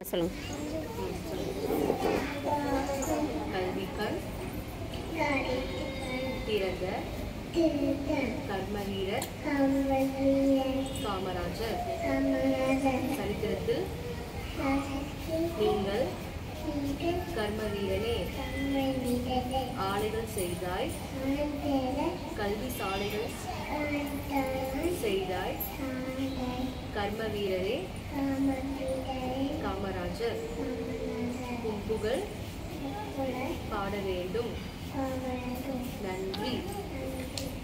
சொல்லுங்க. கல்விக்கண் திறந்த கர்மவீரர் காமராஜர். சரித்திரத்தில் நீங்கள் கர்மவீரனே, ஆலைகள் செய்தாய், கல்வி சாலைகள் செய்தாய், கர்மவீரரே காமராஜர், உன் புகழ் பாட வேண்டும். நன்றி.